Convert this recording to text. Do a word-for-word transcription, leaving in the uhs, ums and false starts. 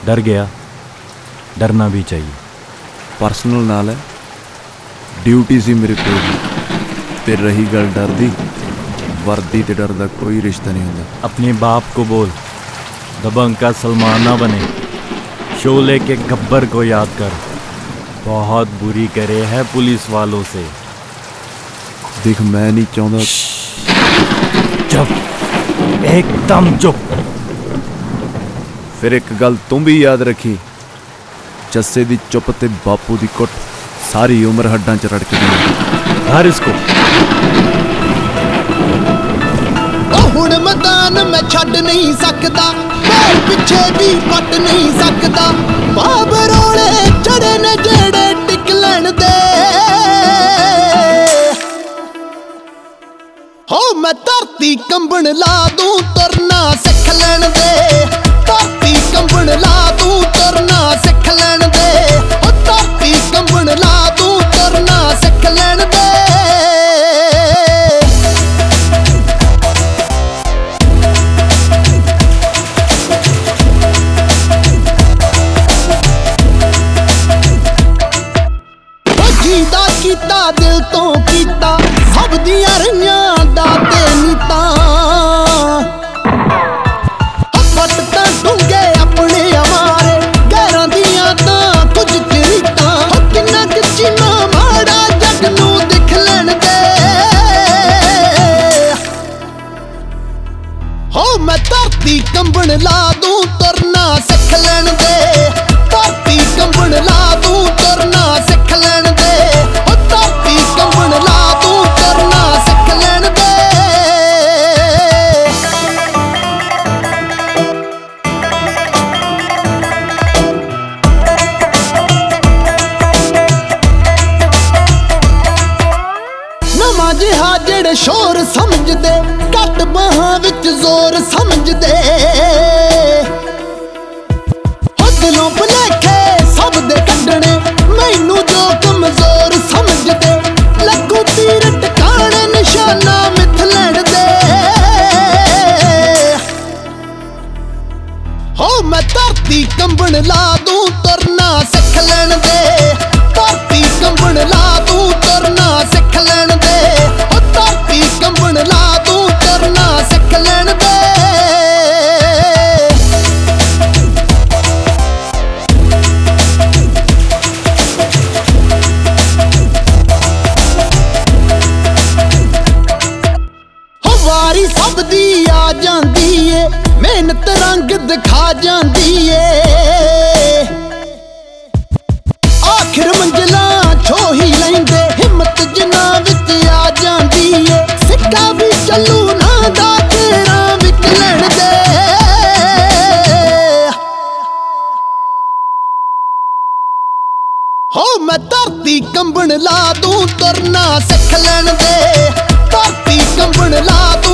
डर गया, डरना भी चाहिए। पर्सनल नाल है, ड्यूटी सी मेरे प्यो की। ते रही गल डर दी, वर्दी ते डर दा कोई रिश्ता नहीं होंदा। अपने बाप को बोल दबंग का सलमान ना बने, शोले के गब्बर को याद कर। बहुत बुरी करे है पुलिस वालों से। देख मैं नहीं चाहता। चुप, एकदम चुप। फिर एक गल तुम भी याद रखी, जस्से दी चुप ते बापू दी कुट सारी उम्र हड्डां च रड़कदी। हर इसको हुण मैदान मैं छड्ड नहीं सकदा, पैर पिछे भी पट नहीं सकदा। बाब रोले चढ़े ने जेड़े टिक लैण दे, हो मैं धरती कंबण ला दूं तुरना सिख लैण दे। धरती कंबण ला दूं तुरना सिख लैण दे, हो धरती कंबण ला दूं तुरना सिख लैण दे। जीदा कीता दिल तो कीता, सब दियां रहियां दाते नीता। पट तां डूंगे अपने अमारे, गैरां दियां तां कुछ चरीता। किन्ना किचीना माड़ा जग नूं दिख लैण दे, हो मैं धरती कंबण ला दूं तुरना सिख लैण दे। धरती कंबण ला दूं तुरना सिख लैण दे, हो धरती कंबण ला दूं तुरना सिख लैण दे। नवां जिहा जेड़े शोर समझदे, घट बाहां विच जोर समझदे। हो दिलों भुलेखे सब दे कड्डणे, मैनू जो कमजोर समझदे। लगू तीर टकाने निशाना मिथ लैण दे, हो मैं धरती कंबण ला दूं तुरना सिख लैण दे। धरती कंबण ला दूं तुरना सिख लैण दे, हो धरती कंबण ला दूं तुरना सिख लैण दे। वारी सब दी आ जांदी ए, मेहनत रंग दिखा जांदी ए। आखिर मंजिलां छो ही लैंदे, हिम्मत जिन्हां विच आ जांदी ए। सिक्का भी चलू ना दा तेरा विच लैण दे, हो मैं धरती कंबण ला दूं तुरना सिख लैण दे। धरती कंबण ला दूं